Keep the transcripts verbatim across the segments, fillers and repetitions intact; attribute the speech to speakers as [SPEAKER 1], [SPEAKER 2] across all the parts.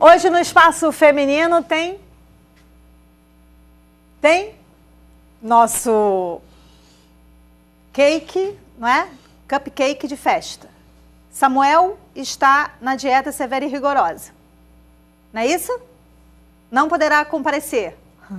[SPEAKER 1] Hoje no Espaço Feminino tem... Tem nosso cake, não é? Cupcake de festa. Samuel está na dieta severa e rigorosa. Não é isso? Não poderá comparecer.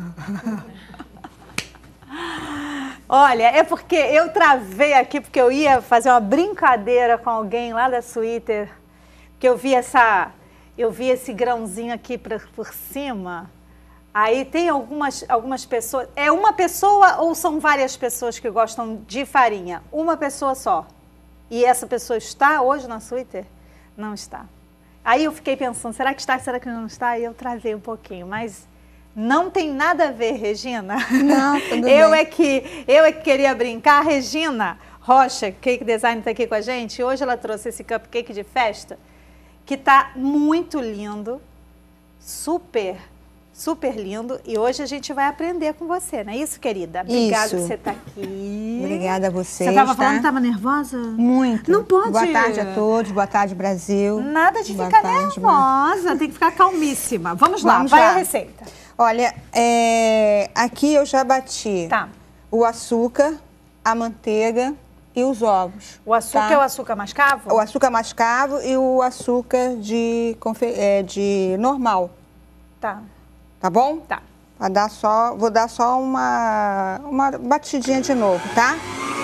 [SPEAKER 1] Olha, é porque eu travei aqui, porque eu ia fazer uma brincadeira com alguém lá da Twitter, que eu vi essa, eu vi esse grãozinho aqui pra, por cima. Aí tem algumas, algumas pessoas... É uma pessoa ou são várias pessoas que gostam de farinha? Uma pessoa só. E essa pessoa está hoje na Twitter? Não está. Aí eu fiquei pensando, será que está, será que não está? E eu travei um pouquinho, mas... Não tem nada a ver, Regina.
[SPEAKER 2] Não, tudo
[SPEAKER 1] eu
[SPEAKER 2] bem.
[SPEAKER 1] É que, eu é que queria brincar. Regina Rocha, Cake Design, está aqui com a gente. Hoje ela trouxe esse cupcake de festa, que está muito lindo, super, super lindo. E hoje a gente vai aprender com você, não é isso, querida? Obrigada
[SPEAKER 2] isso.
[SPEAKER 1] que você está aqui.
[SPEAKER 2] Obrigada a vocês.
[SPEAKER 1] Você estava
[SPEAKER 2] tá?
[SPEAKER 1] falando que estava nervosa?
[SPEAKER 2] Muito.
[SPEAKER 1] Não pode.
[SPEAKER 2] Boa tarde a todos, boa tarde, Brasil.
[SPEAKER 1] Nada de
[SPEAKER 2] boa
[SPEAKER 1] ficar
[SPEAKER 2] tarde,
[SPEAKER 1] nervosa, tem que ficar calmíssima. Vamos lá,
[SPEAKER 2] Vamos
[SPEAKER 1] vai
[SPEAKER 2] lá.
[SPEAKER 1] a receita.
[SPEAKER 2] Olha, é, aqui eu já bati
[SPEAKER 1] Tá.
[SPEAKER 2] o açúcar, a manteiga e os ovos.
[SPEAKER 1] O açúcar
[SPEAKER 2] tá?
[SPEAKER 1] é o açúcar mascavo?
[SPEAKER 2] O açúcar mascavo e o açúcar de, é, de normal.
[SPEAKER 1] Tá.
[SPEAKER 2] Tá bom?
[SPEAKER 1] Tá.
[SPEAKER 2] Vai dar só, vou dar só uma, uma batidinha de novo, tá?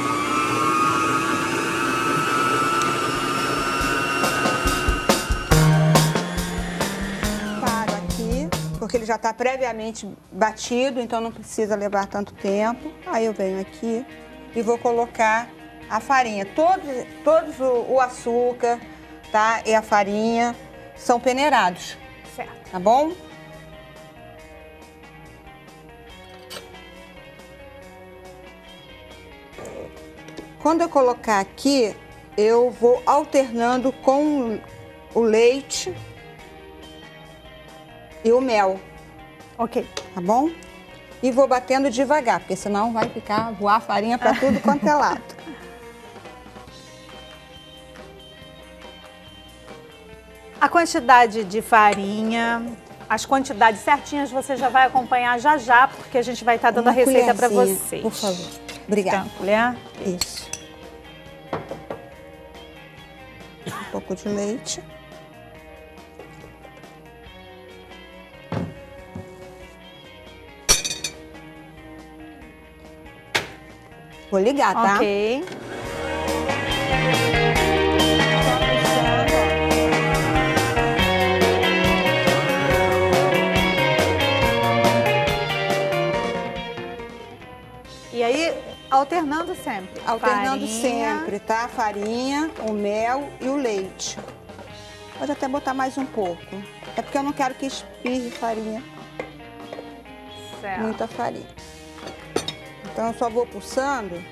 [SPEAKER 2] Porque ele já está previamente batido, então não precisa levar tanto tempo. Aí eu venho aqui e vou colocar a farinha. Todos, todos o, o açúcar, tá? E a farinha são peneirados.
[SPEAKER 1] Certo.
[SPEAKER 2] Tá bom? Quando eu colocar aqui, eu vou alternando com o leite e o mel.
[SPEAKER 1] Ok.
[SPEAKER 2] Tá bom? E vou batendo devagar, porque senão vai ficar, voar farinha para tudo quanto é lado.
[SPEAKER 1] A quantidade de farinha, as quantidades certinhas você já vai acompanhar já já, porque a gente vai estar dando
[SPEAKER 2] Uma
[SPEAKER 1] a receita para
[SPEAKER 2] colherzinha,
[SPEAKER 1] vocês.
[SPEAKER 2] por favor. Obrigada.
[SPEAKER 1] Então, colher?
[SPEAKER 2] Isso. Um pouco de leite. Vou ligar, tá?
[SPEAKER 1] Ok. E aí, alternando sempre.
[SPEAKER 2] Alternando
[SPEAKER 1] Farinha.
[SPEAKER 2] sempre, tá? Farinha, o mel e o leite. Pode até botar mais um pouco. É porque eu não quero que espirre farinha.
[SPEAKER 1] Certo.
[SPEAKER 2] Muita farinha. Então eu só vou pulsando.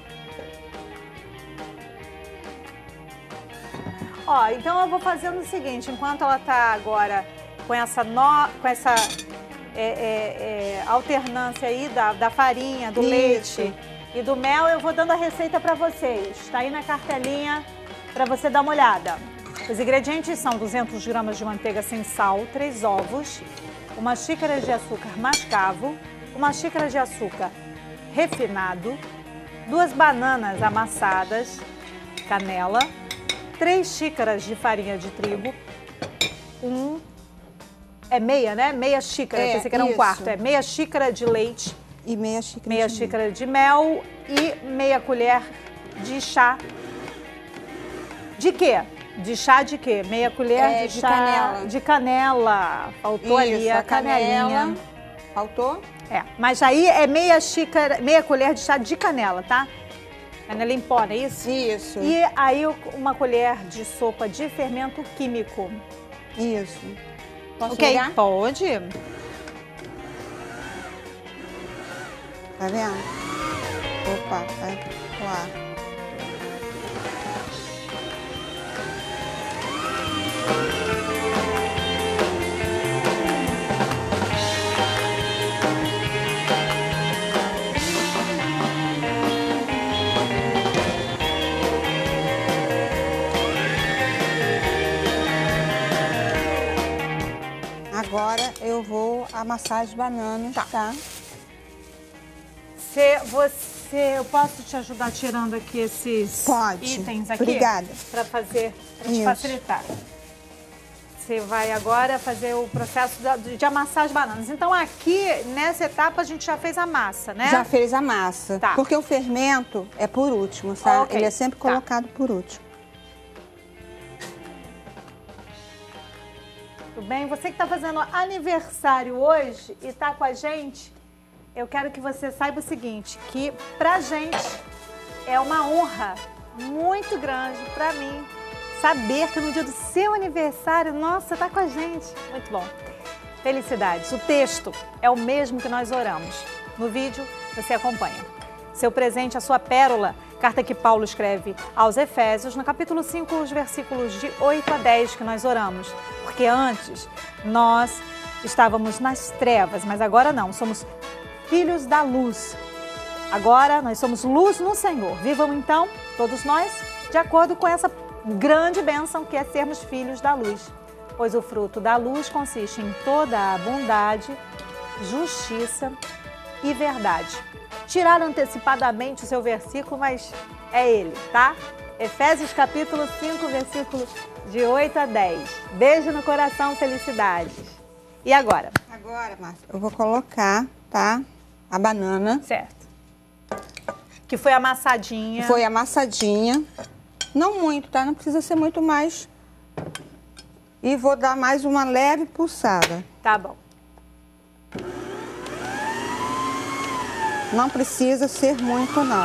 [SPEAKER 1] Ó, então eu vou fazendo o seguinte, enquanto ela tá agora com essa, no, com essa é, é, é, alternância aí da, da farinha, do
[SPEAKER 2] Isso.
[SPEAKER 1] leite e do mel, eu vou dando a receita para vocês. Tá aí na cartelinha para você dar uma olhada. Os ingredientes são duzentas gramas de manteiga sem sal, três ovos, uma xícara de açúcar mascavo, uma xícara de açúcar refinado, duas bananas amassadas, canela, três xícaras de farinha de trigo, um, é meia, né? Meia xícara,
[SPEAKER 2] É,
[SPEAKER 1] eu pensei que era um
[SPEAKER 2] isso.
[SPEAKER 1] quarto, é meia xícara de leite,
[SPEAKER 2] E meia xícara
[SPEAKER 1] meia
[SPEAKER 2] de
[SPEAKER 1] xícara de mel e meia colher de chá. De quê? De chá de quê? Meia colher
[SPEAKER 2] É,
[SPEAKER 1] de,
[SPEAKER 2] de
[SPEAKER 1] chá
[SPEAKER 2] canela.
[SPEAKER 1] de canela. Faltou
[SPEAKER 2] Isso,
[SPEAKER 1] ali a,
[SPEAKER 2] a canela.
[SPEAKER 1] canelinha.
[SPEAKER 2] Faltou?
[SPEAKER 1] É, mas aí é meia xícara, meia colher de chá de canela, tá? Canela em pó, não é isso?
[SPEAKER 2] Isso.
[SPEAKER 1] E aí uma colher de sopa de fermento químico.
[SPEAKER 2] Isso. Posso
[SPEAKER 1] Ok?
[SPEAKER 2] ligar?
[SPEAKER 1] Pode.
[SPEAKER 2] Tá vendo? Opa, vai lá. eu vou amassar as bananas, tá? tá?
[SPEAKER 1] Se você, eu posso te ajudar tirando aqui esses
[SPEAKER 2] Pode.
[SPEAKER 1] itens aqui?
[SPEAKER 2] Obrigada.
[SPEAKER 1] Para fazer, para te
[SPEAKER 2] Isso.
[SPEAKER 1] facilitar. Você vai agora fazer o processo de, de amassar as bananas. Então aqui, nessa etapa, a gente já fez a massa, né?
[SPEAKER 2] Já fez a massa.
[SPEAKER 1] Tá.
[SPEAKER 2] Porque o fermento é por último, tá?
[SPEAKER 1] Okay.
[SPEAKER 2] Ele é sempre
[SPEAKER 1] Tá.
[SPEAKER 2] colocado por último.
[SPEAKER 1] Tudo bem? Você que está fazendo aniversário hoje e está com a gente, eu quero que você saiba o seguinte, que pra gente é uma honra muito grande pra mim saber que no dia do seu aniversário, nossa, tá com a gente. Muito bom. Felicidades. O texto é o mesmo que nós oramos. No vídeo, você acompanha. Seu presente, a sua pérola, carta que Paulo escreve aos Efésios, no capítulo cinco, os versículos de oito a dez, que nós oramos. Porque antes, nós estávamos nas trevas, mas agora não, somos filhos da luz. Agora, nós somos luz no Senhor. Vivam, então, todos nós, de acordo com essa grande bênção que é sermos filhos da luz. Pois o fruto da luz consiste em toda a bondade, justiça e verdade. Tiraram antecipadamente o seu versículo, mas é ele, tá? Efésios capítulo cinco, versículos de oito a dez. Beijo no coração, felicidades. E agora?
[SPEAKER 2] Agora, Márcia, eu vou colocar, tá? A banana.
[SPEAKER 1] Certo. Que foi amassadinha.
[SPEAKER 2] Foi amassadinha. Não muito, tá? Não precisa ser muito mais. E vou dar mais uma leve pulsada.
[SPEAKER 1] Tá bom.
[SPEAKER 2] Não precisa ser muito, não.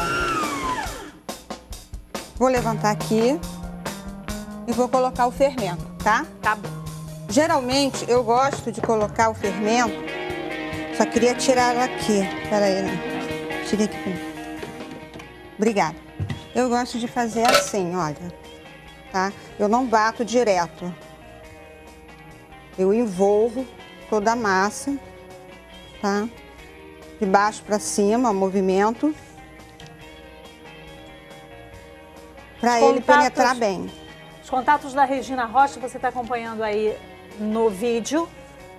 [SPEAKER 2] Vou levantar aqui e vou colocar o fermento, tá?
[SPEAKER 1] Tá bom.
[SPEAKER 2] Geralmente, eu gosto de colocar o fermento. Só queria tirar ela aqui. Pera aí, né? Tirei aqui. Obrigada. Eu gosto de fazer assim, olha, tá? Eu não bato direto. Eu envolvo toda a massa, tá? De baixo para cima, o movimento. Para ele penetrar bem.
[SPEAKER 1] Os contatos da Regina Rocha, você está acompanhando aí no vídeo.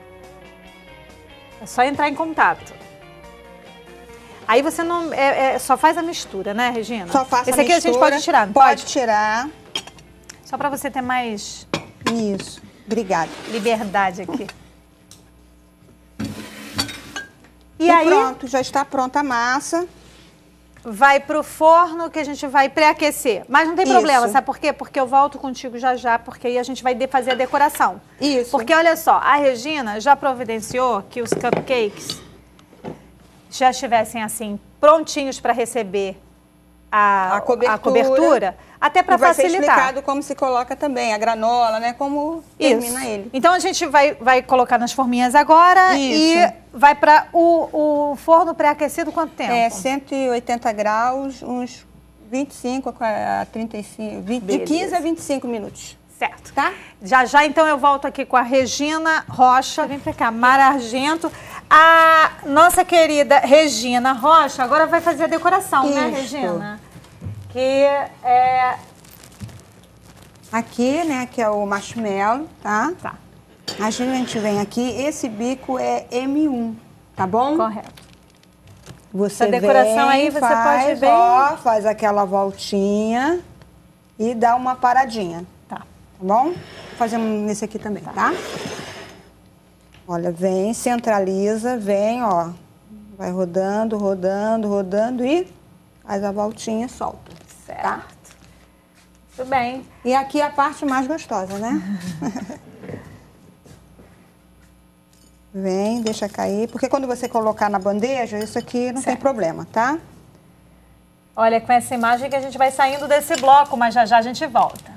[SPEAKER 1] É só entrar em contato. Aí você não é, é, só faz a mistura, né, Regina?
[SPEAKER 2] Só faço
[SPEAKER 1] Esse
[SPEAKER 2] a
[SPEAKER 1] aqui
[SPEAKER 2] mistura.
[SPEAKER 1] a gente pode tirar, não
[SPEAKER 2] pode?
[SPEAKER 1] pode?
[SPEAKER 2] tirar.
[SPEAKER 1] Só para você ter mais...
[SPEAKER 2] Isso. Obrigada.
[SPEAKER 1] Liberdade aqui.
[SPEAKER 2] E, e aí... pronto, já está pronta a massa.
[SPEAKER 1] Vai pro forno que a gente vai pré-aquecer. Mas não tem
[SPEAKER 2] Isso.
[SPEAKER 1] problema, sabe por quê? Porque eu volto contigo já já, porque aí a gente vai fazer a decoração.
[SPEAKER 2] Isso.
[SPEAKER 1] Porque olha só, a Regina já providenciou que os cupcakes já estivessem assim, prontinhos para receber a,
[SPEAKER 2] a cobertura,
[SPEAKER 1] a cobertura até para facilitar.
[SPEAKER 2] Vai ser explicado como se coloca também, a granola, né? Como termina
[SPEAKER 1] Isso.
[SPEAKER 2] ele.
[SPEAKER 1] Então a gente vai, vai colocar nas forminhas agora. Isso. E vai para o, o forno pré-aquecido quanto tempo?
[SPEAKER 2] É, cento e oitenta graus, uns vinte e cinco a trinta e cinco, vinte, de quinze a vinte e cinco minutos.
[SPEAKER 1] Certo.
[SPEAKER 2] Tá?
[SPEAKER 1] Já já, então, eu volto aqui com a Regina Rocha. Vem pra cá, Mara Argento. A nossa querida Regina Rocha agora vai fazer a decoração,
[SPEAKER 2] Isso.
[SPEAKER 1] né, Regina? Que é...
[SPEAKER 2] Aqui, né, que é o marshmallow, tá?
[SPEAKER 1] Tá.
[SPEAKER 2] A gente vem aqui, esse bico é M um, tá bom?
[SPEAKER 1] Correto.
[SPEAKER 2] Você
[SPEAKER 1] Essa decoração
[SPEAKER 2] vem,
[SPEAKER 1] aí você
[SPEAKER 2] faz,
[SPEAKER 1] pode ver...
[SPEAKER 2] ó, faz aquela voltinha e dá uma paradinha.
[SPEAKER 1] Tá.
[SPEAKER 2] Tá bom? Vou fazer nesse aqui também, tá? tá? Olha, vem, centraliza, vem, ó. Vai rodando, rodando, rodando e faz a voltinha e solta.
[SPEAKER 1] Certo.
[SPEAKER 2] Tá?
[SPEAKER 1] Tudo bem.
[SPEAKER 2] E aqui é a parte mais gostosa, né? Vem, deixa cair. Porque quando você colocar na bandeja, isso aqui não certo. tem problema, tá?
[SPEAKER 1] Olha, com essa imagem que a gente vai saindo desse bloco, mas já já a gente volta.